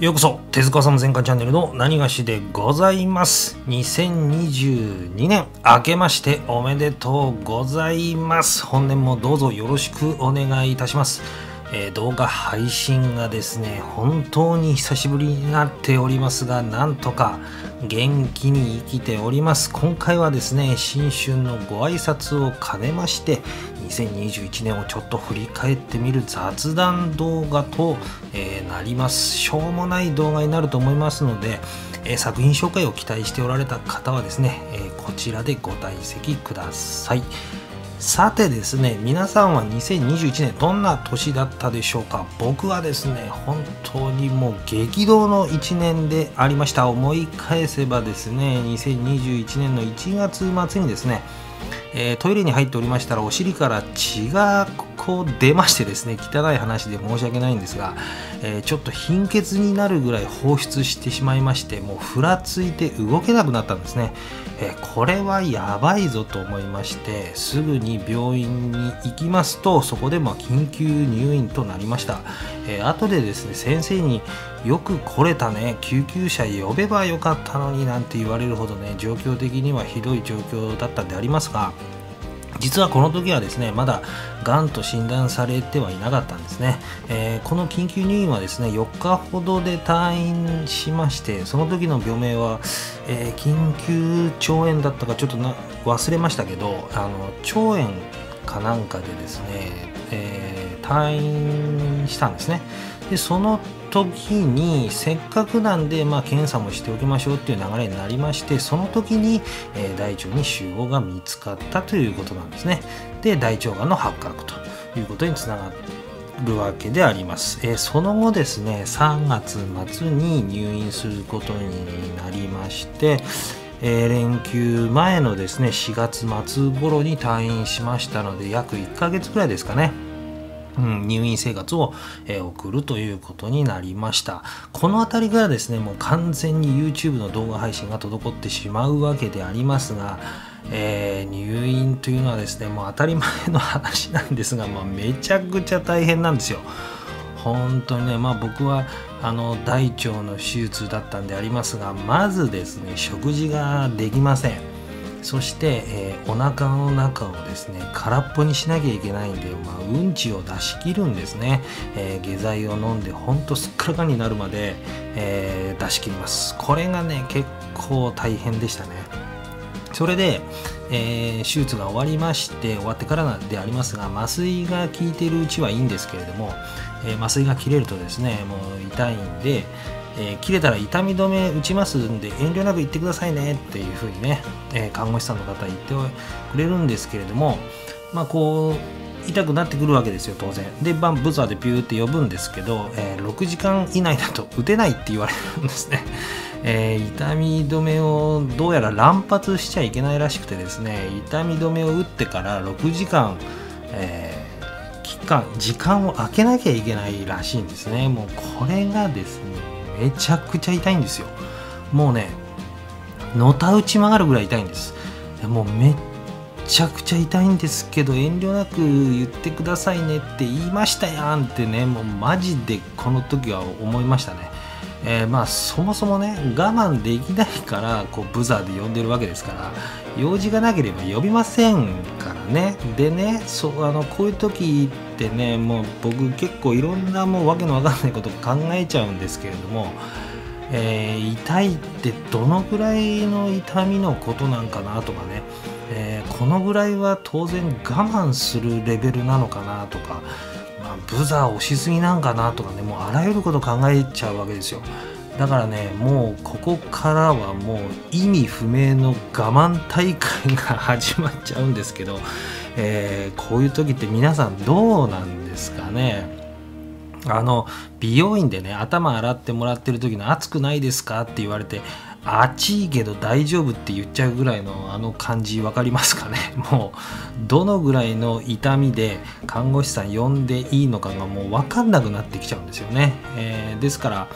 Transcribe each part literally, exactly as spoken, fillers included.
ようこそ手塚治虫全巻チャンネルの何がしでございます。にせんにじゅうにねん明けましておめでとうございます。本年もどうぞよろしくお願いいたします。えー、動画配信がですね本当に久しぶりになっておりますが、なんとか元気に生きております。今回はですね新春のご挨拶を兼ねましてにせんにじゅういちねんをちょっと振り返ってみる雑談動画と、えー、なります。しょうもない動画になると思いますので、えー、作品紹介を期待しておられた方はですね、えー、こちらでご退席ください。さてですね、皆さんはにせんにじゅういちねんどんな年だったでしょうか。僕はですね本当にもう激動のいちねんでありました。思い返せばですねにせんにじゅういちねんのいちがつ末にですね、えー、トイレに入っておりましたらお尻から血がこう出ましてですね、汚い話で申し訳ないんですが、えー、ちょっと貧血になるぐらい放出してしまいまして、もうふらついて動けなくなったんですね。えー、これはやばいぞと思いまして、すぐに病院に行きますと、そこでまあ緊急入院となりました。えー、後でですね先生によく来れたね、救急車呼べばよかったのになんて言われるほどね、状況的にはひどい状況だったんでありますが、実はこの時はですねまだがんと診断されてはいなかったんですね。えー、この緊急入院はですねよっかほどで退院しまして、その時の病名は、えー、緊急腸炎だったかちょっとな忘れましたけど、あの腸炎かなんかでですね、えー、退院したんですね。でその時にせっかくなんで、まあ、検査もしておきましょうっていう流れになりまして、その時に、えー、大腸に腫瘍が見つかったということなんですね。で大腸がんの発覚ということにつながるわけであります。えー、その後ですねさんがつ末に入院することになりまして、えー、連休前のですねしがつ末頃に退院しましたので、約いっかげつくらいですかね、うん、入院生活を、えー、送るということになりました。この辺りからですねもう完全に YouTube の動画配信が滞ってしまうわけでありますが、えー、入院というのはですねもう当たり前の話なんですが、まあ、めちゃくちゃ大変なんですよ。本当にね、まあ、僕はあの大腸の手術だったんでありますが、まずですね食事ができません。そして、えー、お腹の中をですね空っぽにしなきゃいけないんで、まあ、うんちを出し切るんですね。えー、下剤を飲んでほんとすっからかんになるまで、えー、出し切ります。これがね結構大変でしたね。それで、えー、手術が終わりまして終わってからでありますが、麻酔が効いているうちはいいんですけれども、えー、麻酔が切れるとですねもう痛いんで、えー、切れたら痛み止め打ちますんで遠慮なく言ってくださいねっていうふうにね、えー、看護師さんの方言ってくれるんですけれども、まあこう痛くなってくるわけですよ当然で、バンブザーでピューって呼ぶんですけど、えー、ろくじかん以内だと打てないって言われるんですね。えー、痛み止めをどうやら乱発しちゃいけないらしくてですね、痛み止めを打ってからろくじかん、えー、期間時間を空けなきゃいけないらしいんですね。もうこれがですねめちゃくちゃ痛いんですよ。もうねのたうち曲がるぐらい痛いんです。もうめっちゃくちゃ痛いんですけど、遠慮なく言ってくださいねって言いましたやんってね、もうマジでこの時は思いましたね。えー、まあそもそもね我慢できないからこうブザーで呼んでるわけですから、用事がなければ呼びませんからね。でねそうあのこういう時ってねもう僕結構いろんなもうわけのわかんないことを考えちゃうんですけれども、えー、痛いってどのぐらいの痛みのことなんかなとかね、えー、このぐらいは当然我慢するレベルなのかなとか、まあ、ブザー押しすぎなんかなとかね、もうあらゆること考えちゃうわけですよ。だからねもうここからはもう意味不明の我慢大会が始まっちゃうんですけど、えー、こういう時って皆さんどうなんですかね。あの美容院でね頭洗ってもらってる時の熱くないですかって言われて、熱いけど大丈夫って言っちゃうぐらいのあの感じ分かりますかね。もうどのぐらいの痛みで看護師さん呼んでいいのかがもう分かんなくなってきちゃうんですよね。えー、ですから、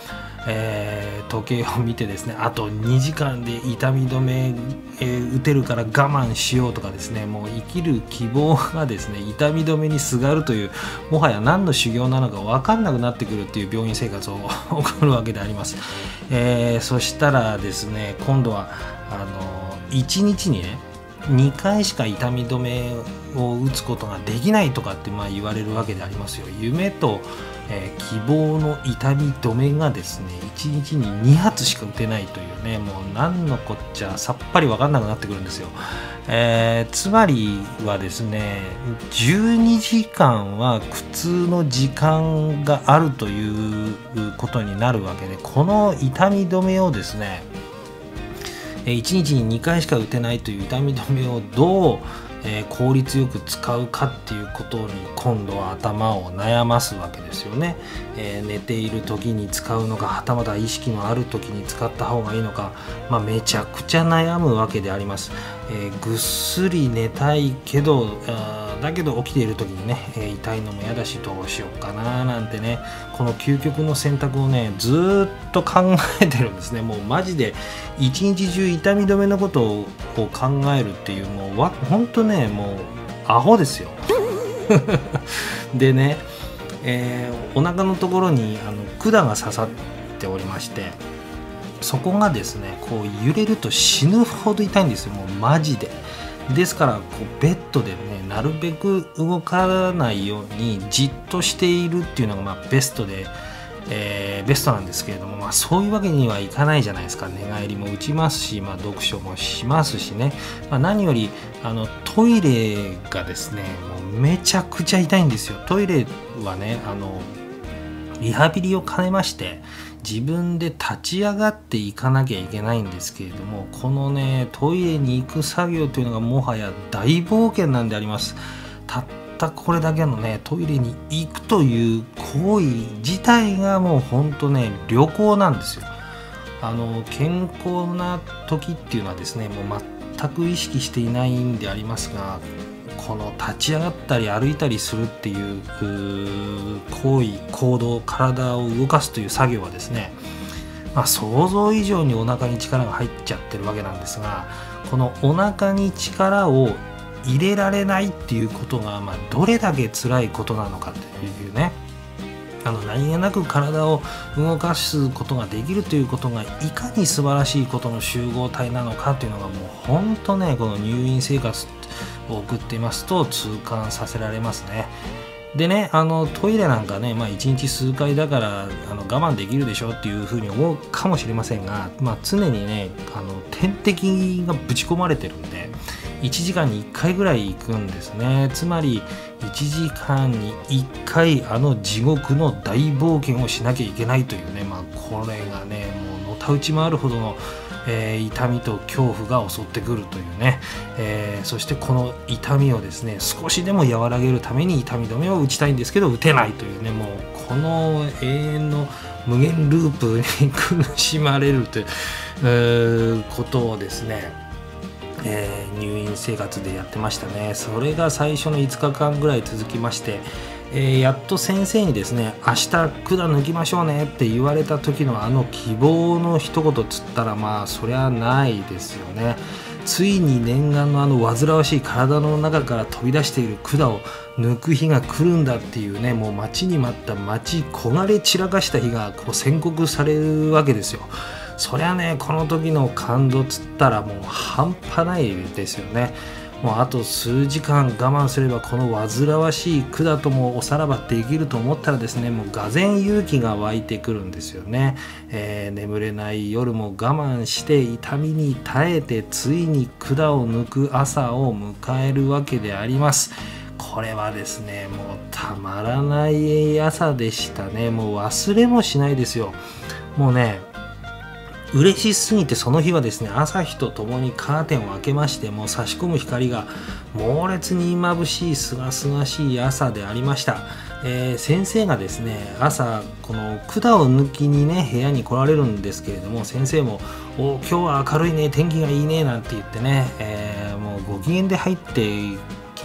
えー、時計を見てですね、あとにじかんで痛み止め、えー、打てるから我慢しようとかですね、もう生きる希望がですね痛み止めにすがるという、もはや何の修行なのか分かんなくなってくるっていう病院生活を送るわけであります。えー、そしたらですね、今度はあのいちにちにねにかいしか痛み止めを打つことができないとかってまあ言われるわけでありますよ。夢と、えー、希望の痛み止めがですねいちにちににはつしか打てないというね、もう何のこっちゃさっぱり分かんなくなってくるんですよ。えー、つまりはですねじゅうにじかんは苦痛の時間があるということになるわけで、この痛み止めをですねいちにちににかいしか打てないという痛み止めをどう、えー、効率よく使うかっていうことに今度は頭を悩ますわけですよね。えー、寝ている時に使うのか、はたまた意識のある時に使った方がいいのか、まあ、めちゃくちゃ悩むわけであります。えー、ぐっすり寝たいけどだけど起きている時にね、えー、痛いのも嫌だしどうしようかななんてね、この究極の選択をねずーっと考えてるんですね。もうマジで一日中痛み止めのことをこう考えるっていう、もうわほんとねもうアホですよでね、えー、お腹のところにあの管が刺さっておりまして、そこがですねこう揺れると死ぬほど痛いんですよ、もうマジで。ですからこうベッドでねなるべく動かないようにじっとしているっていうのがまあベストで、えー、ベストなんですけれども、まあ、そういうわけにはいかないじゃないですか。寝返りも打ちますし、まあ、読書もしますしね、まあ、何よりあのトイレがですねもうめちゃくちゃ痛いんですよ。トイレはねあのリハビリを兼ねまして自分で立ち上がっていかなきゃいけないんですけれども、このねトイレに行く作業というのがもはや大冒険なんであります。たったこれだけのねトイレに行くという行為自体がもうほんとね旅行なんですよ。あの健康な時っていうのはですねもう全く意識していないんでありますが、この立ち上がったり歩いたりするっていう行為行動、体を動かすという作業はですね、まあ、想像以上にお腹に力が入っちゃってるわけなんですが、このお腹に力を入れられないっていうことが、まあ、どれだけ辛いことなのかというね、あの何気なく体を動かすことができるということがいかに素晴らしいことの集合体なのかというのがもう本当ねこの入院生活を送っていますと痛感させられますね。でねあのトイレなんかね、まあ、いちにち数回だからあの我慢できるでしょっていうふうに思うかもしれませんが、まあ、常にねあの点滴がぶち込まれてるんでいちじかんにいっかいぐらい行くんですね。つまりいちじかんにいっかいあの地獄の大冒険をしなきゃいけないというね、まあ、これがねもうのたうち回るほどの、えー、痛みと恐怖が襲ってくるというね、えー、そしてこの痛みをですね少しでも和らげるために痛み止めを打ちたいんですけど打てないというね、もうこの永遠の無限ループに苦しまれるという、えー、ことをですねえー、入院生活でやってましたね。それが最初のいつかかんぐらい続きまして、えー、やっと先生にですね明日管抜きましょうねって言われた時のあの希望の一言つったらまあそりゃないですよね。ついに念願のあの煩わしい体の中から飛び出している管を抜く日が来るんだっていうね、もう待ちに待った待ち焦がれ散らかした日がこう宣告されるわけですよ。そりゃねこの時の感動つったらもう半端ないですよね。もうあと数時間我慢すればこの煩わしい管ともおさらばできると思ったらですねもうがぜん勇気が湧いてくるんですよね。えー、眠れない夜も我慢して痛みに耐えてついに管を抜く朝を迎えるわけであります。これはですねもうたまらない朝でしたね。もう忘れもしないですよ。もうね嬉しすぎてその日はですね朝日とともにカーテンを開けまして、もう差し込む光が猛烈に眩しいすがすがしい朝でありました。えー、先生がですね朝この管を抜きにね部屋に来られるんですけれども、先生もお今日は明るいね天気がいいねなんて言ってね、えー、もうご機嫌で入ってきて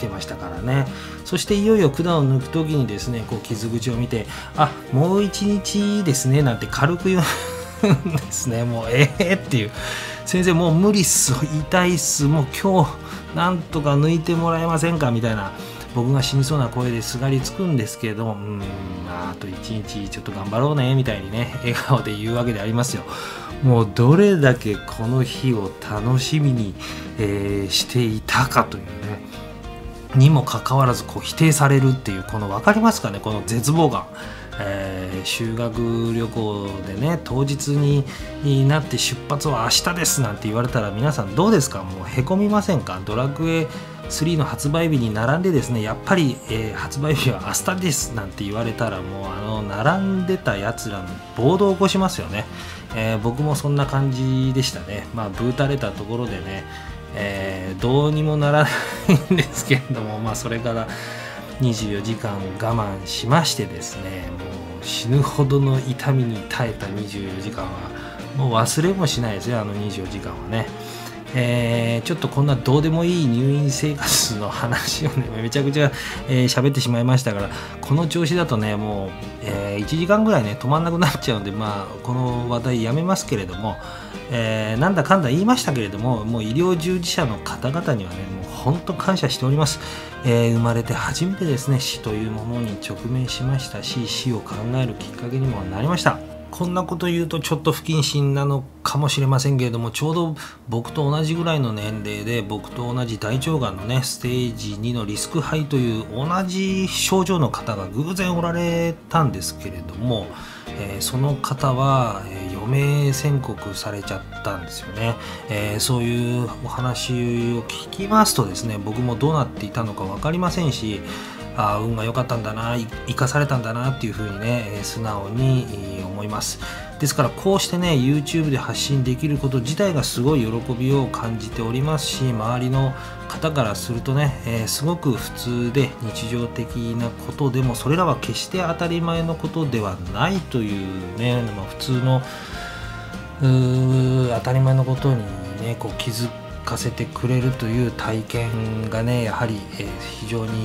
てましたからね。そしていよいよ管を抜く時にですね、こう傷口を見て、あ、もう一日ですねなんて軽く言うんですね。もうええー、っていう、先生もう無理っす、痛いっす、もう今日なんとか抜いてもらえませんかみたいな、僕が死にそうな声ですがりつくんですけれども、うん、まあ、あと一日ちょっと頑張ろうねみたいにね、笑顔で言うわけでありますよ。もうどれだけこの日を楽しみに、えー、していたかというね、にもかかわらずこう否定されるっていう、この分かりますかね、この絶望感。えー、修学旅行でね、当日になって出発は明日ですなんて言われたら、皆さんどうですか？もうへこみませんか？ドラクエスリーの発売日に並んでですね、やっぱり、えー、発売日は明日ですなんて言われたら、もうあの並んでたやつらの暴動を起こしますよね。えー、僕もそんな感じでしたね。まあブータれたところでね、えー、どうにもならないんですけれども、まあそれからにじゅうよじかん我慢しましてですね、もう死ぬほどの痛みに耐えたにじゅうよじかんはもう忘れもしないですよ、あのにじゅうよじかんはね。えー、ちょっとこんなどうでもいい入院生活の話をね、めちゃくちゃ喋、えー、ってしまいましたから、この調子だとね、もう、えー、いちじかんぐらいね止まんなくなっちゃうんで、まあこの話題やめますけれども、えー、なんだかんだ言いましたけれども、もう医療従事者の方々にはね、もう本当感謝しております。えー、生まれて初めてですね、死というものに直面しましたし、死を考えるきっかけにもなりました。こんなこと言うとちょっと不謹慎なのかもしれませんけれども、ちょうど僕と同じぐらいの年齢で、僕と同じ大腸がんのねステージにのリスク肺という同じ症状の方が偶然おられたんですけれども、えー、その方は、えー、余命宣告されちゃったんですよね。えー、そういうお話を聞きますとですね、僕もどうなっていたのか分かりませんし、あ、運が良かったんだな、生かされたんだなっていうふうにね、素直に思います。ですからこうしてね YouTube で発信できること自体がすごい喜びを感じておりますし、周りの方からするとね、えー、すごく普通で日常的なことでも、それらは決して当たり前のことではないというね、まあ、普通のうー当たり前のことにねこう気づかせてくれるという体験がね、やはり、えー、非常に、うん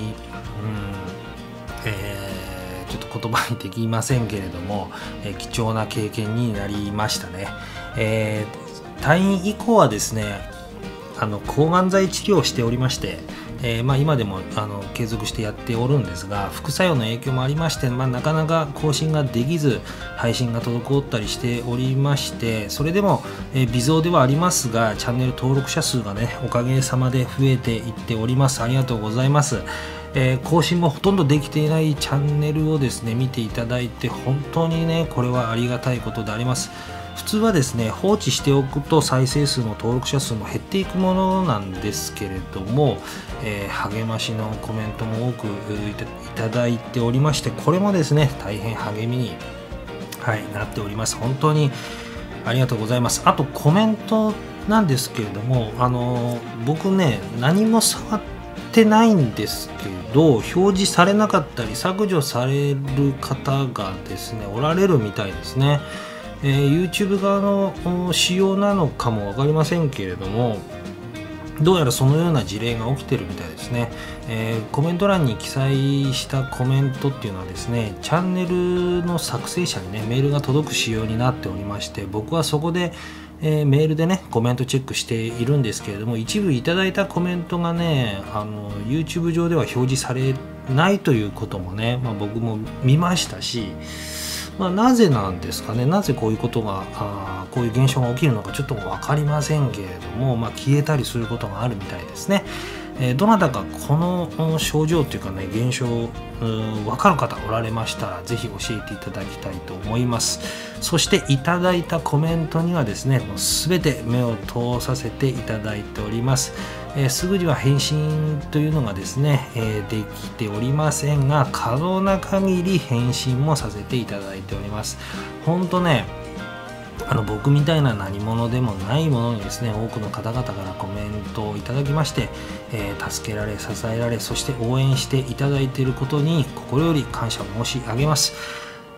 えー、ちょっと言葉にできませんけれども、えー、貴重な経験になりましたね。えー、退院以降はですね、あの抗がん剤治療をしておりまして、えーまあ、今でもあの継続してやっておるんですが、副作用の影響もありまして、まあ、なかなか更新ができず配信が滞ったりしておりまして、それでも、えー、微増ではありますがチャンネル登録者数がねおかげさまで増えていっております。ありがとうございます。えー、更新もほとんどできていないチャンネルをですね見ていただいて、本当にねこれはありがたいことであります。普通はですね放置しておくと再生数も登録者数も減っていくものなんですけれども、えー、励ましのコメントも多くいただいておりまして、これもですね大変励みに、はい、なっております。本当にありがとうございます。あとコメントなんですけれども、あの僕ね何も触ってないんですけど、表示されなかったり削除される方がですねおられるみたいですね。えー、YouTube 側の仕様なのかも分かりませんけれども、どうやらそのような事例が起きてるみたいですね。えー、コメント欄に記載したコメントっていうのはですね、チャンネルの作成者にねメールが届く仕様になっておりまして、僕はそこで、えー、メールでねコメントチェックしているんですけれども、一部いただいたコメントがねあの YouTube 上では表示されないということもね、まあ、僕も見ましたし、まあ、なぜなんですかね、なぜこういうことがあこういう現象が起きるのかちょっと分かりませんけれども、まあ、消えたりすることがあるみたいですね。えー、どなたかこの症状というかね現象分かる方おられましたらぜひ教えていただきたいと思います。そしていただいたコメントにはですねもう全て目を通させていただいております。えー、すぐには返信というのがですね、えー、できておりませんが、可能な限り返信もさせていただいております。本当ねあの僕みたいな何者でもないものにですね多くの方々からコメントをいただきまして、えー、助けられ支えられそして応援していただいていることに心より感謝を申し上げます。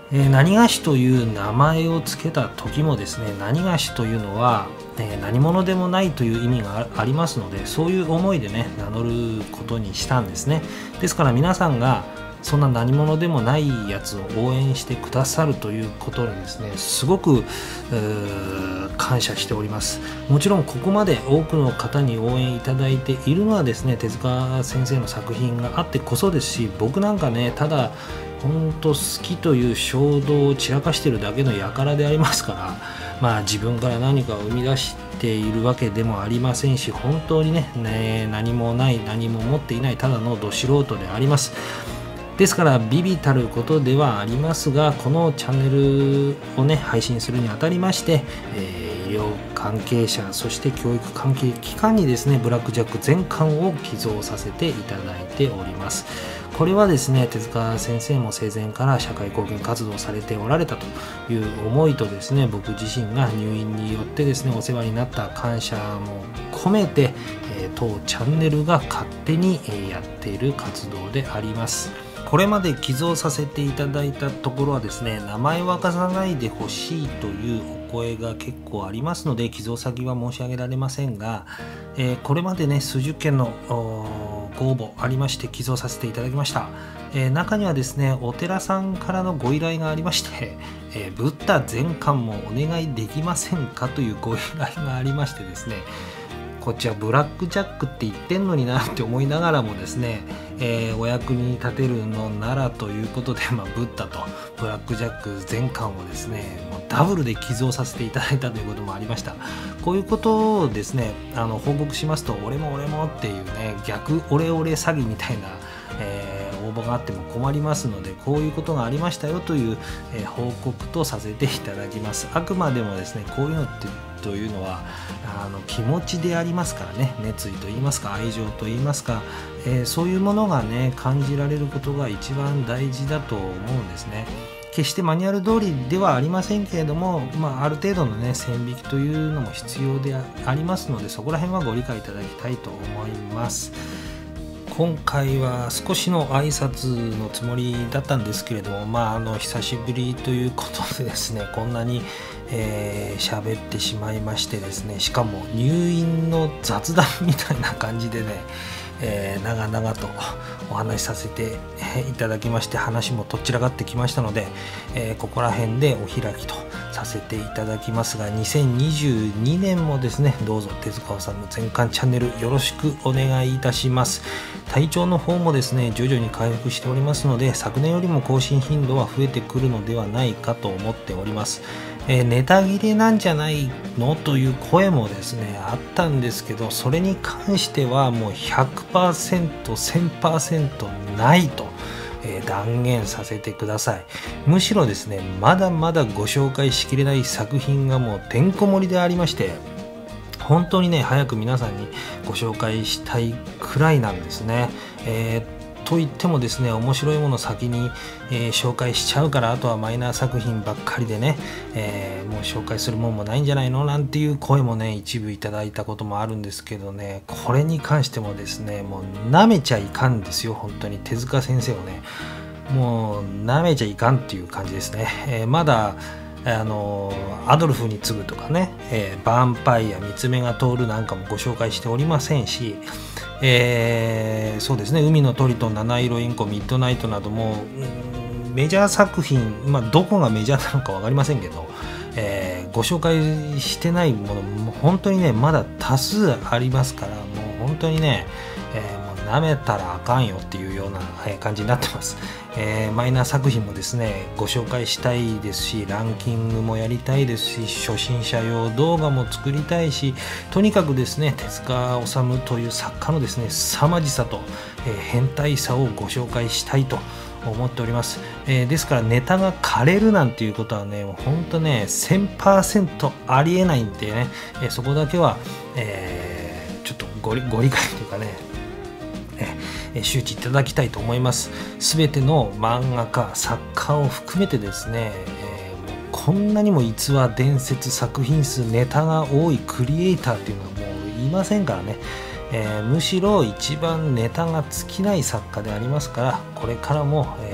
えー、何がしという名前を付けた時もですね、何がしというのは、えー、何者でもないという意味がありますので、そういう思いでね名乗ることにしたんですね。ですから皆さんがそんな何者でもないやつを応援してくださるということにですね、すごく感謝しております。もちろんここまで多くの方に応援いただいているのはですね、手塚先生の作品があってこそですし、僕なんかねただ本当好きという衝動を散らかしているだけの輩でありますから、まあ自分から何かを生み出しているわけでもありませんし、本当に ね, ね何もない何も持っていないただのど素人であります。ですから微々たることではありますが、このチャンネルをね配信するにあたりまして、えー、医療関係者そして教育関係機関にですねブラックジャック全巻を寄贈させていただいております。これはですね、手塚先生も生前から社会貢献活動をされておられたという思いとですね、僕自身が入院によってですねお世話になった感謝も込めて、えー、当チャンネルが勝手にやっている活動であります。これまで寄贈させていただいたところはですね、名前を明かさないでほしいというお声が結構ありますので、寄贈先は申し上げられませんが、えー、これまでね数十件のご応募ありまして寄贈させていただきました。えー、中にはですねお寺さんからのご依頼がありまして、えー、ブッダ全巻もお願いできませんかというご依頼がありましてですね、こっちはブラックジャックって言ってんのになって思いながらもですね、えー、お役に立てるのならということで、まあ、ブッダとブラックジャック全巻をですねもうダブルで寄贈させていただいたということもありました。こういうことをですねあの報告しますと、俺も俺もっていうね逆オレオレ詐欺みたいな、えー、応募があっても困りますので、こういうことがありましたよという、えー、報告とさせていただきます。あくまでもですねこういうのってというのはあの気持ちでありますからね、熱意と言いますか愛情と言いますか、えー、そういうものがね感じられることが一番大事だと思うんですね。決してマニュアル通りではありませんけれども、まあ、ある程度のね線引きというのも必要でありますので、そこら辺はご理解いただきたいと思います。今回は少しの挨拶のつもりだったんですけれども、まあ、あの久しぶりということでですねこんなにえー、喋ってしまいましてですね、しかも入院の雑談みたいな感じでね、えー、長々とお話しさせていただきまして、話もとっちらかってきましたので、えー、ここら辺でお開きとさせていただきますが、にせんにじゅうにねんもですねどうぞ手塚治虫全巻チャンネルよろしくお願いいたします。体調の方もですね徐々に回復しておりますので、昨年よりも更新頻度は増えてくるのではないかと思っております。えー、ネタ切れなんじゃないのという声もですねあったんですけど、それに関してはもう ひゃくパーセント、せんパーセント ないと、えー、断言させてください。むしろですねまだまだご紹介しきれない作品がもうてんこ盛りでありまして、本当にね早く皆さんにご紹介したいくらいなんですね。えーと言ってもですね面白いもの先に、えー、紹介しちゃうから、あとはマイナー作品ばっかりでね、えー、もう紹介するもんもないんじゃないのなんていう声もね一部いただいたこともあるんですけどね、これに関してもですねもう舐めちゃいかんですよ。本当に手塚先生をねもう舐めちゃいかんっていう感じですね。えー、まだあのアドルフに次ぐとかね、えー、バンパイア三つ目が通るなんかもご紹介しておりませんし、えー、そうですね海の鳥と七色インコミッドナイトなども、うん、メジャー作品、まあ、どこがメジャーなのか分かりませんけど、えー、ご紹介してないものも本当にねまだ多数ありますから、もう本当にね、えー、もう舐めたらあかんよっていうような感じになってます。えー、マイナー作品もですねご紹介したいですし、ランキングもやりたいですし、初心者用動画も作りたいし、とにかくですね手塚治虫という作家のですね凄まじさと、えー、変態さをご紹介したいと思っております。えー、ですからネタが枯れるなんていうことはねもうほんとね せんパーセント ありえないんでね、えー、そこだけは、えー、ちょっとご理、ご理解というかね、えー、周知いただきたいと思います。すべての漫画家作家を含めてですね、えー、もうこんなにも逸話伝説作品数ネタが多いクリエイターっていうのはもういませんからね。えー、むしろ一番ネタが尽きない作家でありますから、これからも、えー、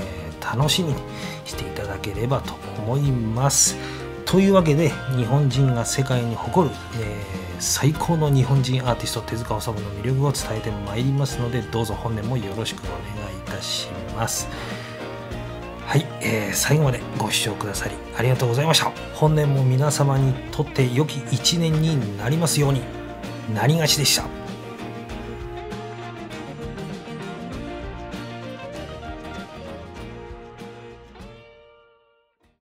楽しみにしていただければと思います。というわけで、日本人が世界に誇る、えー最高の日本人アーティスト手塚治虫の魅力を伝えてまいりますので、どうぞ本年もよろしくお願いいたします。はい、えー、最後までご視聴くださりありがとうございました。本年も皆様にとって良き一年になりますように。なにがしでした。